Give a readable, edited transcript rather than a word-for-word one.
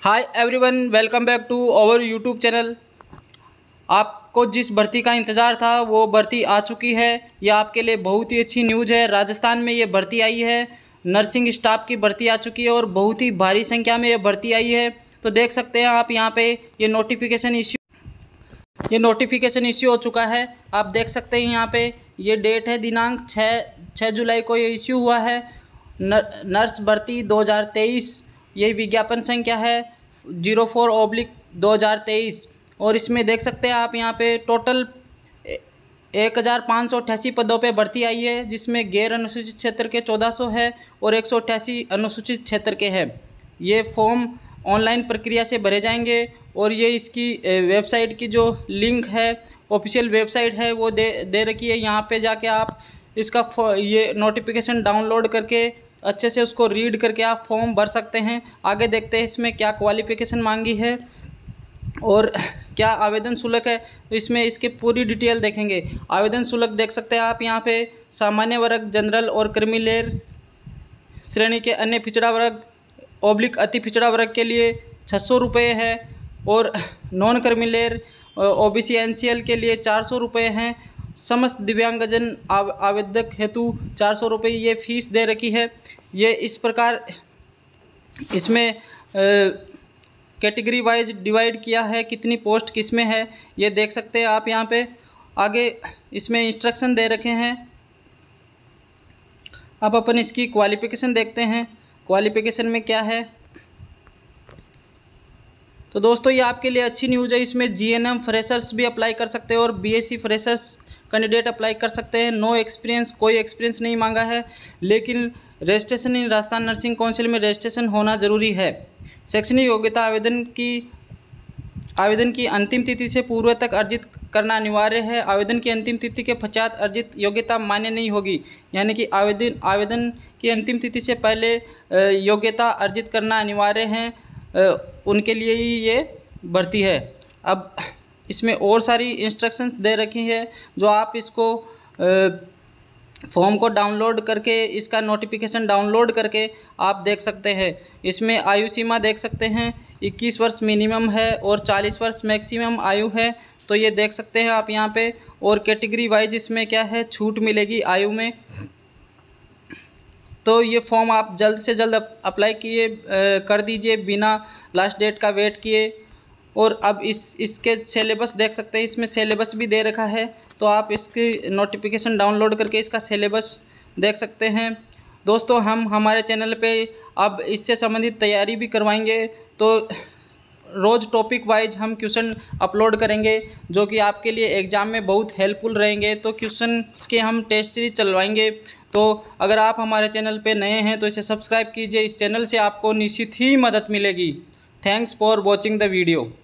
Hi everyone, welcome back to our YouTube channel. आपको जिस भर्ती का इंतज़ार था वो भर्ती आ चुकी है। ये आपके लिए बहुत ही अच्छी न्यूज़ है। राजस्थान में ये भर्ती आई है, नर्सिंग स्टाफ की भर्ती आ चुकी है और बहुत ही भारी संख्या में ये भर्ती आई है। तो देख सकते हैं आप यहाँ पे ये नोटिफिकेशन इश्यू हो चुका है। आप देख सकते हैं यहाँ पे ये डेट है, दिनांक 6 जुलाई को ये इश्यू हुआ है। नर्स भर्ती 2023, ये विज्ञापन संख्या है 04/2023 और इसमें देख सकते हैं आप यहाँ पे टोटल 1588 पदों पे भर्ती आई है, जिसमें गैर अनुसूचित क्षेत्र के 1400 है और 188 अनुसूचित क्षेत्र के हैं। ये फॉर्म ऑनलाइन प्रक्रिया से भरे जाएंगे और ये इसकी वेबसाइट की जो लिंक है, ऑफिशियल वेबसाइट है, वो दे रखी है। यहाँ पे जाके आप इसका ये नोटिफिकेशन डाउनलोड करके अच्छे से उसको रीड करके आप फॉर्म भर सकते हैं। आगे देखते हैं इसमें क्या क्वालिफ़िकेशन मांगी है और क्या आवेदन शुल्क है, तो इसमें इसकी पूरी डिटेल देखेंगे। आवेदन शुल्क देख सकते हैं आप यहाँ पे सामान्य वर्ग, जनरल और क्रिमिलेयर श्रेणी के अन्य पिछड़ा वर्ग / अति पिछड़ा वर्ग के लिए 600 रुपये है और नॉन क्रिमिलेयर OBC NCL के लिए 400 रुपये हैं। समस्त दिव्यांगजन आवेदक हेतु 400 रुपये ये फीस दे रखी है। ये इस प्रकार इसमें कैटेगरी वाइज डिवाइड किया है, कितनी पोस्ट किस में है ये देख सकते हैं आप यहाँ पे। आगे इसमें इंस्ट्रक्शन दे रखे हैं। अब अपन इसकी क्वालिफ़िकेशन देखते हैं, क्वालिफ़िकेशन में क्या है। तो दोस्तों ये आपके लिए अच्छी न्यूज़ है। इसमें GNM फ्रेशर्स भी अप्लाई कर सकते हैं और BSc फ्रेशर्स कैंडिडेट अप्लाई कर सकते हैं। नो एक्सपीरियंस, कोई एक्सपीरियंस नहीं मांगा है, लेकिन registration in Rajasthan nursing council में रजिस्ट्रेशन होना जरूरी है। शैक्षणिक योग्यता आवेदन की अंतिम तिथि से पूर्व तक अर्जित करना अनिवार्य है। आवेदन की अंतिम तिथि के पश्चात अर्जित योग्यता मान्य नहीं होगी, यानी कि आवेदन की अंतिम तिथि से पहले योग्यता अर्जित करना अनिवार्य है, उनके लिए ही ये भर्ती है। अब इसमें और सारी इंस्ट्रक्शंस दे रखी है जो आप इसको फॉर्म को डाउनलोड करके, इसका नोटिफिकेशन डाउनलोड करके आप देख सकते हैं। इसमें आयु सीमा देख सकते हैं, 21 वर्ष मिनिमम है और 40 वर्ष मैक्सिमम आयु है। तो ये देख सकते हैं आप यहाँ पे। और कैटेगरी वाइज इसमें क्या है, छूट मिलेगी आयु में। तो ये फॉर्म आप जल्द से जल्द अप्लाई कर दीजिए बिना लास्ट डेट का वेट किए। और अब इसके सिलेबस देख सकते हैं, इसमें सिलेबस भी दे रखा है, तो आप इसकी नोटिफिकेशन डाउनलोड करके इसका सिलेबस देख सकते हैं। दोस्तों हम हमारे चैनल पे अब इससे संबंधित तैयारी भी करवाएंगे, तो रोज़ टॉपिक वाइज हम क्वेश्चन अपलोड करेंगे जो कि आपके लिए एग्ज़ाम में बहुत हेल्पफुल रहेंगे। तो क्वेश्चन के हम टेस्ट सीरीज चलवाएंगे। तो अगर आप हमारे चैनल पे नए हैं तो इसे सब्सक्राइब कीजिए। इस चैनल से आपको निश्चित ही मदद मिलेगी। Thanks for watching the video.